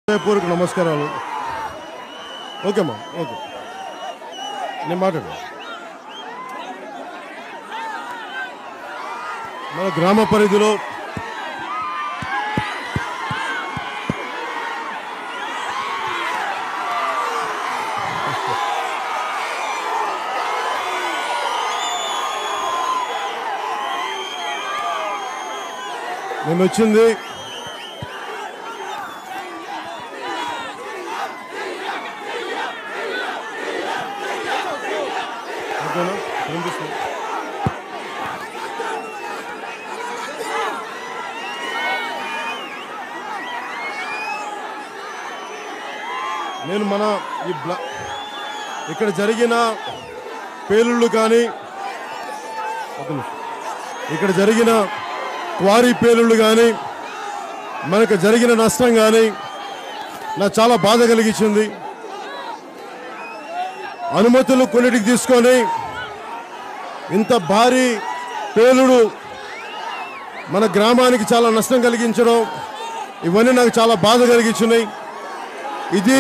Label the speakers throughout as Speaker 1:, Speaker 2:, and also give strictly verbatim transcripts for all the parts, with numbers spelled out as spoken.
Speaker 1: పూర్వక నమస్కారాలు. ఓకేమ్మా, ఓకే, నేను మాట్లాడు. మన గ్రామ పరిధిలో నేను వచ్చింది నేను మన ఈ బ్లా ఇక్కడ జరిగిన పేలుళ్ళు కానీ ఇక్కడ జరిగిన క్వారీ పేలుళ్ళు కానీ మనకు జరిగిన నష్టం కానీ నాకు చాలా బాధ కలిగించింది. అనుమతులు కొన్నిటికి తీసుకొని ఇంత భారీ పేలుడు మన గ్రామానికి చాలా నష్టం కలిగించడం, ఇవన్నీ నాకు చాలా బాధ కలిగించినాయి. ఇది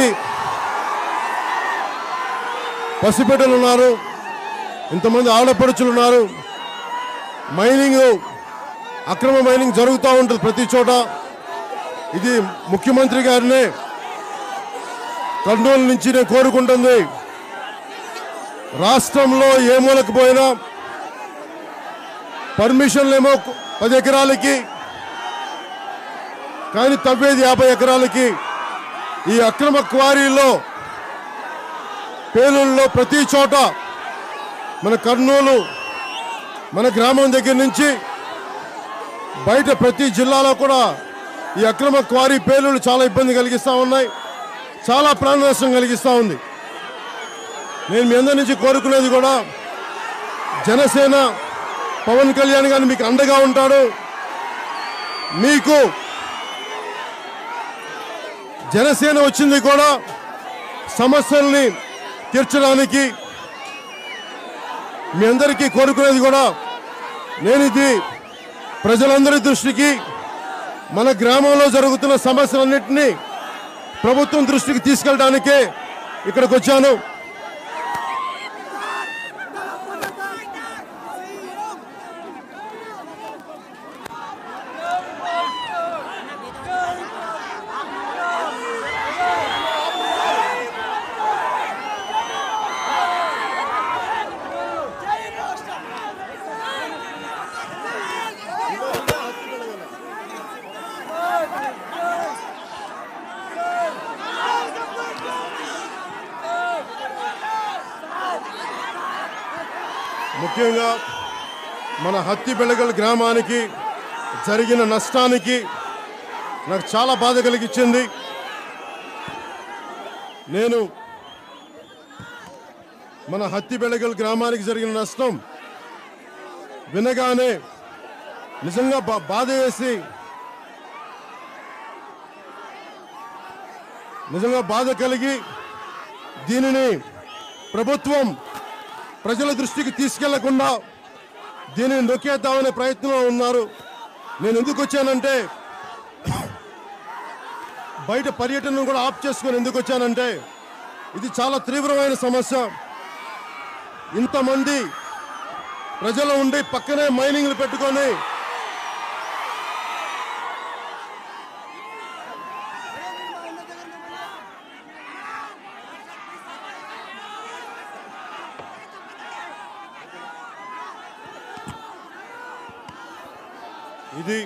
Speaker 1: పసిబిడ్డలు ఉన్నారు, ఇంతమంది ఆడపడుచులు ఉన్నారు. మైనింగ్, అక్రమ మైనింగ్ జరుగుతూ ఉంటుంది ప్రతి చోట. ఇది ముఖ్యమంత్రి గారినే కర్నూలు నుంచి నేను కోరుకుంటుంది. రాష్ట్రంలో ఏ మూలకు పోయినా పర్మిషన్లు ఏమో పది ఎకరాలకి, కానీ తవ్వేది యాభై ఎకరాలకి. ఈ అక్రమ క్వారీలో పేలుల్లో ప్రతి చోట మన కర్నూలు, మన గ్రామం దగ్గర నుంచి బయట ప్రతి జిల్లాలో కూడా ఈ అక్రమ క్వారీ పేలుళ్ళు చాలా ఇబ్బంది కలిగిస్తూ ఉన్నాయి, చాలా ప్రాణ నష్టం కలిగిస్తూ ఉంది. నేను మీ అందరి నుంచి కోరుకునేది కూడా, జనసేన పవన్ కళ్యాణ్ గారిని మీకు అండగా ఉంటాడు. మీకు జనసేన వచ్చింది కూడా సమస్యల్ని తీర్చడానికి. మీ అందరికీ కోరుకునేది కూడా, నేను ఇది ప్రజలందరి దృష్టికి, మన గ్రామంలో జరుగుతున్న సమస్యలన్నింటినీ ప్రభుత్వం దృష్టికి తీసుకెళ్ళడానికే ఇక్కడికి వచ్చాను. ముఖ్యంగా మన హత్తిబెళగల్ గ్రామానికి జరిగిన నష్టానికి నాకు చాలా బాధ కలిగించింది. నేను మన హత్తిబెళగల్ గ్రామానికి జరిగిన నష్టం వినగానే నిజంగా బాధ వేసి, నిజంగా బాధ కలిగి దీనిని ప్రభుత్వం ప్రజల దృష్టికి తీసుకెళ్లకుండా దీనిని నొక్కేద్దామనే ప్రయత్నంలో ఉన్నారు. నేను ఎందుకు వచ్చానంటే, బయట పర్యటనను కూడా ఆఫ్ చేసుకొని ఎందుకు వచ్చానంటే, ఇది చాలా తీవ్రమైన సమస్య. ఇంతమంది ప్రజలు ఉండి పక్కనే మైనింగ్లు పెట్టుకొని ఇది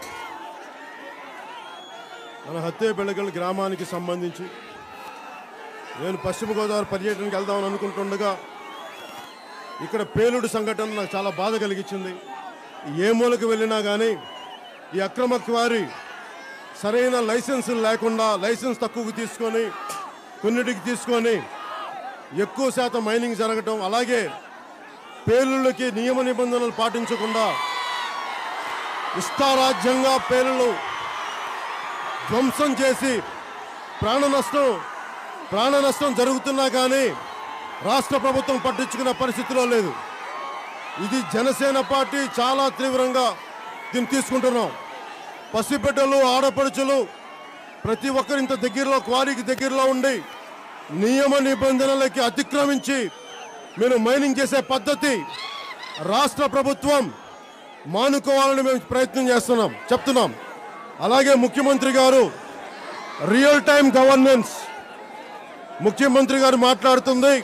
Speaker 1: మన హత్తిబెళగల్ గ్రామానికి సంబంధించి నేను పశ్చిమ గోదావరి పర్యటనకి వెళ్దామని అనుకుంటుండగా ఇక్కడ పేలుడు సంఘటన నాకు చాలా బాధ కలిగించింది. ఏ మూలకు వెళ్ళినా కానీ ఈ అక్రమ క్వారీ సరైన లైసెన్సులు లేకుండా, లైసెన్స్ తక్కువకు తీసుకొని కొన్నిటికి తీసుకొని ఎక్కువ శాతం మైనింగ్ జరగటం, అలాగే పేలుళ్ళకి నియమ నిబంధనలు పాటించకుండా ఇష్టారాజ్యంగా పేలుళ్ళు ధ్వంసం చేసి ప్రాణ నష్టం ప్రాణ నష్టం జరుగుతున్నా కానీ రాష్ట్ర ప్రభుత్వం పట్టించుకునే పరిస్థితిలో లేదు. ఇది జనసేన పార్టీ చాలా తీవ్రంగా దీన్ని తీసుకుంటున్నాం. పసిబిడ్డలు, ఆడపడుచులు ప్రతి ఒక్కరు ఇంత దగ్గరలో క్వారీకి దగ్గరలో ఉండి నియమ నిబంధనలకి అతిక్రమించి మీరు మైనింగ్ చేసే పద్ధతి రాష్ట్ర ప్రభుత్వం మానుకోవాలని మేము ప్రయత్నం చేస్తున్నాం చెప్తున్నాం. అలాగే ముఖ్యమంత్రి గారు రియల్ టైం గవర్నెన్స్ ముఖ్యమంత్రి గారు మాట్లాడుతుంది.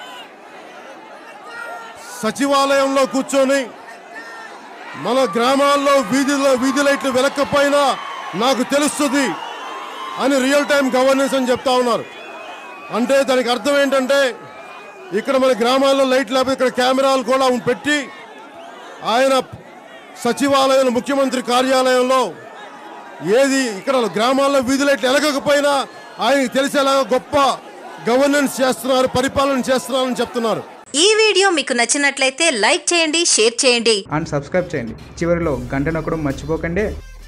Speaker 1: సచివాలయంలో కూర్చొని మన గ్రామాల్లో వీధిలో వీధి లైట్లు వెలక్కపోయినా నాకు తెలుస్తుంది అని రియల్ టైం గవర్నెన్స్ అని చెప్తా ఉన్నారు. అంటే దానికి అర్థం ఏంటంటే ఇక్కడ మన గ్రామాల్లో లైట్ లేకపోతే ఇక్కడ కెమెరాలు కూడా పెట్టి ఆయన సచివాలయంలో ముఖ్యమంత్రి కార్యాలయంలో ఏది ఇక్కడ గ్రామాల్లో వీధి లైట్లు వెలగకపోయినా ఆయనకి తెలిసేలాగా గొప్ప గవర్నెన్స్ చేస్తున్నారు, పరిపాలన చేస్తున్నారని చెప్తున్నారు.
Speaker 2: ఈ వీడియో మీకు నచ్చినట్లయితే లైక్ చేయండి, షేర్ చేయండి
Speaker 3: అండ్ సబ్స్క్రైబ్ చేయండి. చివరిలో గంట నొక్కడం మర్చిపోకండి.